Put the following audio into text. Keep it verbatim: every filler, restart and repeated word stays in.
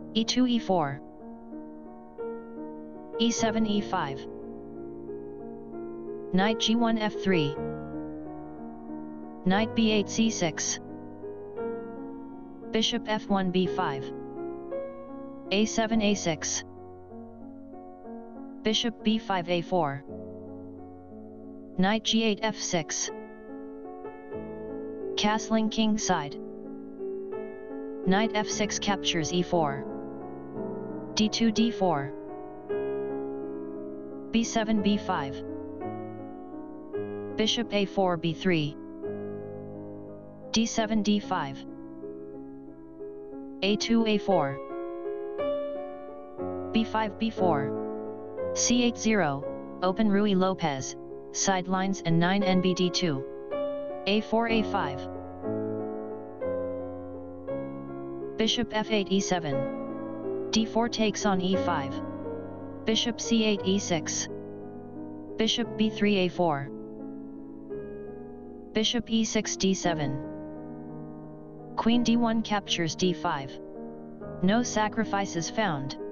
e two e four, e seven e five, knight g one f three, knight b eight c six, bishop f one b five, a seven a six, bishop b five a four, knight g eight f six, castling king side, knight f six captures e four, d two d four, b seven b five, bishop a four b three, d seven d five, a two a four, b five b four, c eight zero, open Rui Lopez, sidelines and nine N B D two, a four a five, bishop f eight e seven, d four takes on e five, bishop c eight e six, bishop b three a four, bishop e six d seven, queen d one captures d five, no sacrifices found.